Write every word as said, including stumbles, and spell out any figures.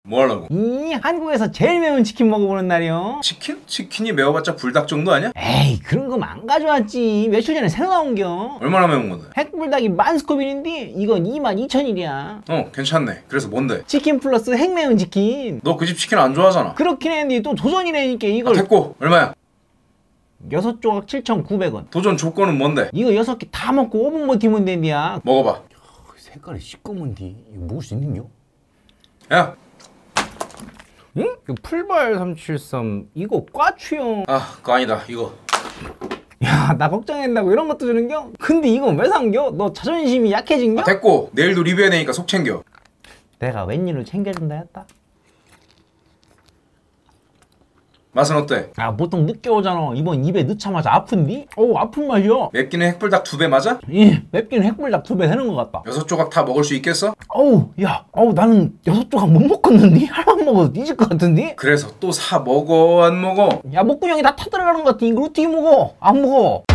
뭐 하려고? 이 한국에서 제일 매운 치킨 먹어보는 날이요. 치킨? 치킨이 매워봤자 불닭 정도 아니야? 에이 그런 거 안 가져왔지. 며칠 전에 새로 나온겨. 얼마나 매운 건데? 핵불닭이 만스코빌인데 이건 이만 이천 일이야. 어 괜찮네. 그래서 뭔데? 치킨 플러스 핵매운 치킨. 너 그 집 치킨 안 좋아하잖아. 그렇긴 했는데 또 도전이라니까 아, 이걸. 됐고 얼마야? 여섯 조각 칠천구백 원. 도전 조건은 뭔데? 이거 여섯 개 다 먹고 오 분 버티면 된디야. 먹어봐. 색깔이 시꺼먼디. 이거 먹을 수 있는겨? 야! 응? 그 풀발 삼칠삼 이거 꽈추용. 아 그거 아니다 이거. 야, 나 걱정한다고 이런 것도 주는겨? 근데 이건 왜 산겨? 너 자존심이 약해진겨? 아, 됐고 내일도 리뷰해야 되니까 속 챙겨. 내가 웬일로 챙겨준다 했다? 맛은 어때? 아, 보통 늦게 오잖아. 이번 입에 넣자마자 아픈디? 어우, 아픈 맛이야. 맵기는 핵불닭 두 배 맞아? 예, 맵기는 핵불닭 두 배 되는 것 같다. 여섯 조각 다 먹을 수 있겠어? 어우, 야, 어우, 나는 여섯 조각 못 먹겠는디? 할만 먹어도 뒤질 것 같은디? 그래서 또 사 먹어 안 먹어? 야, 목구멍이 다 타들어가는 것 같아. 이걸 어떻게 먹어? 안 먹어.